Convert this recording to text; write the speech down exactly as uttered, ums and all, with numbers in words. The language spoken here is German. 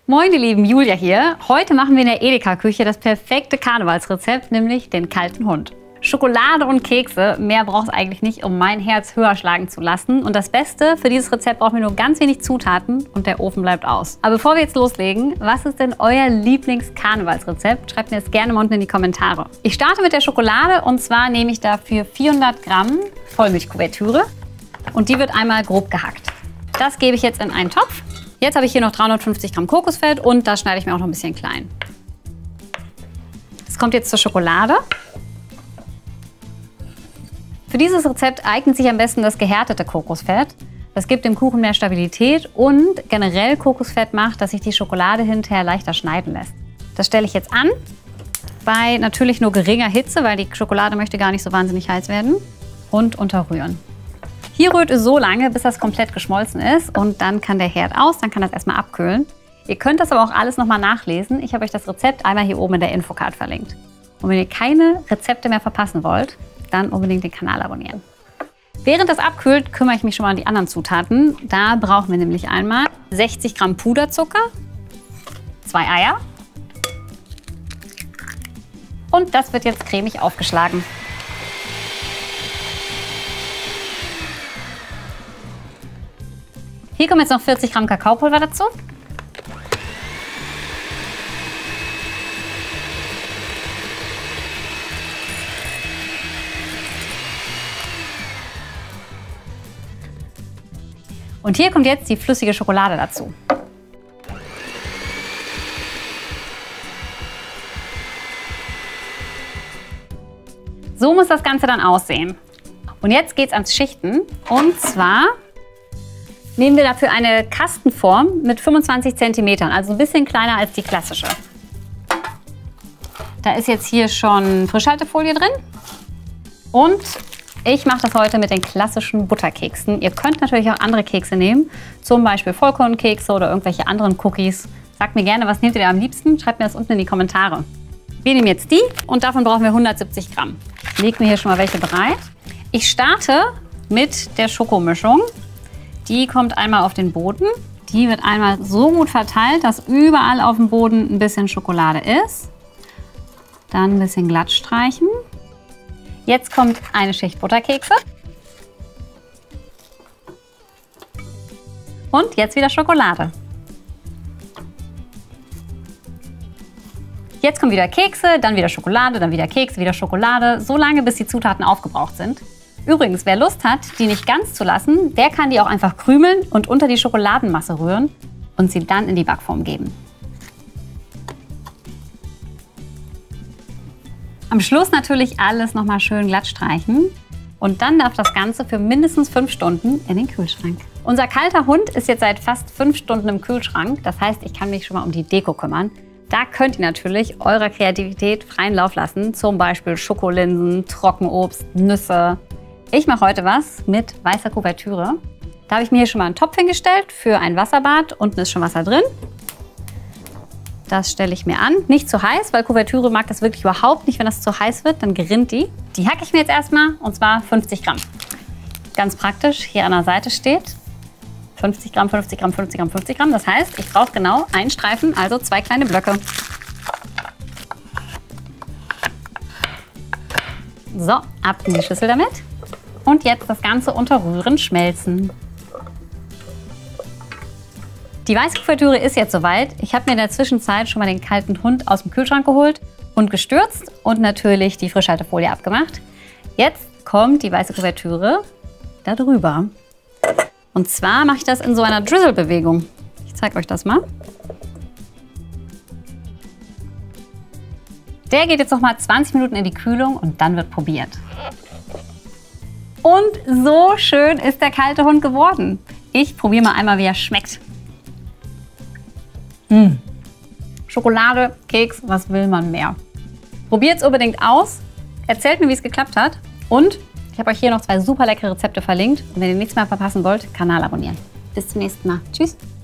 Moin ihr Lieben, Julia hier. Heute machen wir in der Edeka-Küche das perfekte Karnevalsrezept, nämlich den kalten Hund. Schokolade und Kekse, mehr braucht es eigentlich nicht, um mein Herz höher schlagen zu lassen. Und das Beste, für dieses Rezept brauchen wir nur ganz wenig Zutaten und der Ofen bleibt aus. Aber bevor wir jetzt loslegen, was ist denn euer Lieblings-Karnevalsrezept? Schreibt mir das gerne mal unten in die Kommentare. Ich starte mit der Schokolade und zwar nehme ich dafür vierhundert Gramm Vollmilchkuvertüre und die wird einmal grob gehackt. Das gebe ich jetzt in einen Topf. Jetzt habe ich hier noch dreihundertfünfzig Gramm Kokosfett und das schneide ich mir auch noch ein bisschen klein. Es kommt jetzt zur Schokolade. Für dieses Rezept eignet sich am besten das gehärtete Kokosfett. Das gibt dem Kuchen mehr Stabilität und generell Kokosfett macht, dass sich die Schokolade hinterher leichter schneiden lässt. Das stelle ich jetzt an, bei natürlich nur geringer Hitze, weil die Schokolade möchte gar nicht so wahnsinnig heiß werden. Und unterrühren. Hier rührt es so lange, bis das komplett geschmolzen ist und dann kann der Herd aus, dann kann das erstmal abkühlen. Ihr könnt das aber auch alles nochmal nachlesen. Ich habe euch das Rezept einmal hier oben in der Infocard verlinkt. Und wenn ihr keine Rezepte mehr verpassen wollt, dann unbedingt den Kanal abonnieren. Während das abkühlt, kümmere ich mich schon mal um die anderen Zutaten. Da brauchen wir nämlich einmal sechzig Gramm Puderzucker, zwei Eier und das wird jetzt cremig aufgeschlagen. Hier kommen jetzt noch vierzig Gramm Kakaopulver dazu. Und hier kommt jetzt die flüssige Schokolade dazu. So muss das Ganze dann aussehen. Und jetzt geht's ans Schichten. Und zwar nehmen wir dafür eine Kastenform mit fünfundzwanzig Zentimetern, also ein bisschen kleiner als die klassische. Da ist jetzt hier schon Frischhaltefolie drin und ich mache das heute mit den klassischen Butterkeksen. Ihr könnt natürlich auch andere Kekse nehmen, zum Beispiel Vollkornkekse oder irgendwelche anderen Cookies. Sagt mir gerne, was nehmt ihr da am liebsten? Schreibt mir das unten in die Kommentare. Wir nehmen jetzt die und davon brauchen wir hundertsiebzig Gramm. Ich lege mir hier schon mal welche bereit. Ich starte mit der Schokomischung. Die kommt einmal auf den Boden. Die wird einmal so gut verteilt, dass überall auf dem Boden ein bisschen Schokolade ist. Dann ein bisschen glatt streichen. Jetzt kommt eine Schicht Butterkekse. Und jetzt wieder Schokolade. Jetzt kommen wieder Kekse, dann wieder Schokolade, dann wieder Kekse, wieder Schokolade. So lange, bis die Zutaten aufgebraucht sind. Übrigens, wer Lust hat, die nicht ganz zu lassen, der kann die auch einfach krümeln und unter die Schokoladenmasse rühren und sie dann in die Backform geben. Am Schluss natürlich alles nochmal schön glatt streichen und dann darf das Ganze für mindestens fünf Stunden in den Kühlschrank. Unser kalter Hund ist jetzt seit fast fünf Stunden im Kühlschrank, das heißt, ich kann mich schon mal um die Deko kümmern. Da könnt ihr natürlich eurer Kreativität freien Lauf lassen, zum Beispiel Schokolinsen, Trockenobst, Nüsse. Ich mache heute was mit weißer Kuvertüre. Da habe ich mir hier schon mal einen Topf hingestellt für ein Wasserbad. Unten ist schon Wasser drin. Das stelle ich mir an. Nicht zu heiß, weil Kuvertüre mag das wirklich überhaupt nicht. Wenn das zu heiß wird, dann gerinnt die. Die hacke ich mir jetzt erstmal und zwar fünfzig Gramm. Ganz praktisch, hier an der Seite steht fünfzig Gramm, fünfzig Gramm, fünfzig Gramm, fünfzig Gramm. Das heißt, ich brauche genau einen Streifen, also zwei kleine Blöcke. So, ab in die Schüssel damit. Und jetzt das Ganze unterrühren, schmelzen. Die weiße Kuvertüre ist jetzt soweit. Ich habe mir in der Zwischenzeit schon mal den kalten Hund aus dem Kühlschrank geholt und gestürzt und natürlich die Frischhaltefolie abgemacht. Jetzt kommt die weiße Kuvertüre da drüber. Und zwar mache ich das in so einer Drizzle-Bewegung. Ich zeige euch das mal. Der geht jetzt noch mal zwanzig Minuten in die Kühlung und dann wird probiert. Und so schön ist der kalte Hund geworden. Ich probiere mal einmal, wie er schmeckt. Mmh. Schokolade, Keks, was will man mehr? Probiert es unbedingt aus. Erzählt mir, wie es geklappt hat. Und ich habe euch hier noch zwei super leckere Rezepte verlinkt. Und wenn ihr nichts mehr verpassen wollt, Kanal abonnieren. Bis zum nächsten Mal. Tschüss.